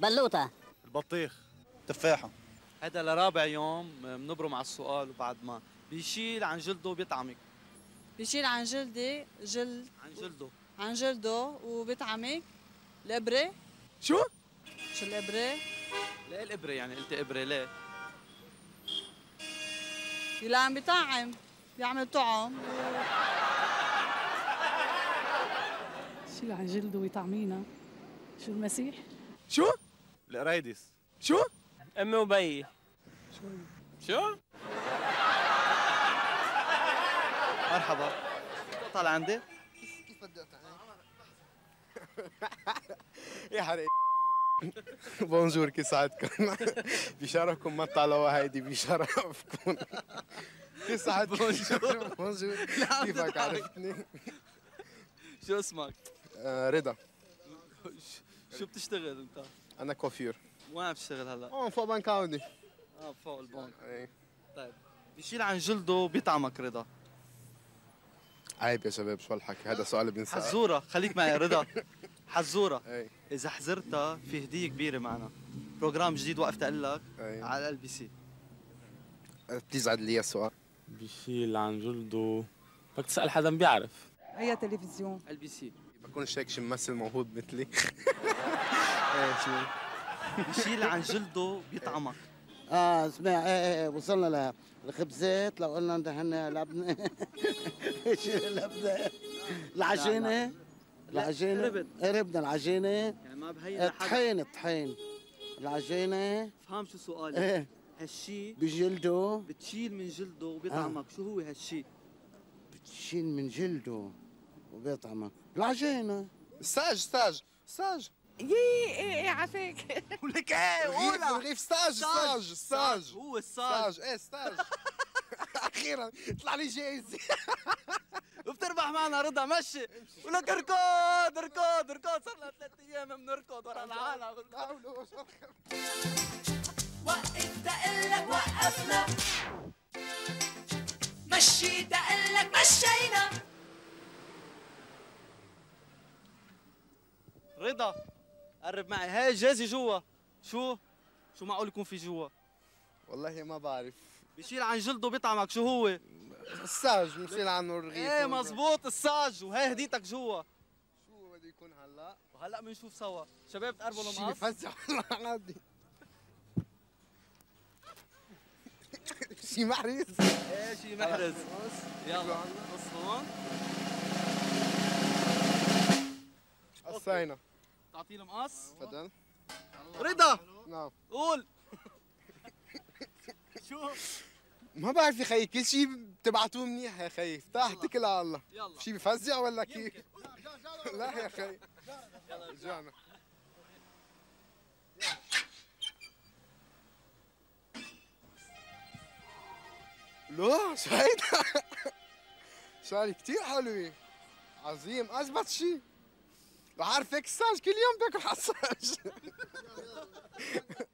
بلوطة. البطيخ. تفاحة. هذا لرابع يوم بنبرم على السؤال، وبعد ما بيشيل عن جلده وبيطعمك. بيشيل عن جلدي جلد عن جلده. عن جلده وبيطعمك. الإبرة. شو الإبرة؟ ليه الإبرة؟ يعني قلت إبرة ليه؟ اللي عم بيطعم بيعمل طعم. شيل عن جلده ويطعمينا. شو المسيح؟ شو؟ القرايدس. شو؟ امي وبي. شو؟ مرحبا. شو طالع عندي؟ كيف بدي اقطع؟ يا حريق. بونجور، كيف ساعدكم؟ بشرفكم ما تطلعوا هيدي بشرفكم. كيف ساعدكم؟ بونجور. بونجور. كيفك عرفتني؟ شو اسمك؟ رضا. شو بتشتغل انت؟ انا كوفير. وين بتشتغل هلا؟ هون فوق بنك عودي. فوق البنك. ايه. طيب بيشيل عن جلده بيطعمك رضا. عيب يا شباب، شو هالحكي؟ هذا سؤال بنسأل. حزوره، خليك معي رضا. حزوره. ايه. اذا حزرتها في هديه كبيره معنا. بروجرام جديد وقفت اقول لك ايه. على ال بي سي. بليز عد لي السؤال. بيشيل عن جلده. بدك تسأل حدا بيعرف. أي تلفزيون؟ ال بي سي. بكونش هيك شي ممثل موهوب مثلي. ايه شو؟ بيشيل عن جلده بيطعمك. اسمع، ايه وصلنا للخبزات. لو قلنا دهنا لبنة. شيل اللبنة. العجينة. العجينة. ربنا العجينة. يعني ما بهين لحدا. الطحين. العجينة. فهم شو سؤالي؟ ايه. هالشي بجلده. بتشيل من جلده وبيطعمك. شو هو هالشي؟ بتشيل من جلده وبيطعمك. العجينة. ستاج. ايه عافاك. ولك ايه قولها. رغيف ستاج. هو الساج. ايه ستاج. اخيرا طلع لي جايزه. وبتربح معنا رضا. مشي ولك اركض. صار لنا 3 ايام بنركض ورا العالم. وقف دقلك وقفنا، مشي دقلك مشينا. رضا قرب معي. هاي الجازي جوا. شو معقول يكون في جوا؟ والله ما بعرف. بيشيل عن جلده بيطعمك. شو هو؟ الساج بنشيل عنه الرغيف. ايه مزبوط، الساج. وهي هديتك جوا. شو بده يكون هلا؟ وهلا بنشوف سوا. شباب تقربوا المقص. شي بفزع والله عادي. شي محرز. ايه شي محرز. يلا قص هون. قصينا. تعطيه المقص. تفضل. رضا نعم. قول. شو؟ ما بعرف يا خيي، كل شيء بتبعتوه منيح يا خيي. افتح اتكل على الله. يلا. شي بفزع ولا كيف؟ لا يا خيي. رجعنا. لا شو هيدا؟ شغله كثير حلوه. عظيم، اثبت شيء. بعرف هيك الساج كل يوم باكل حساج.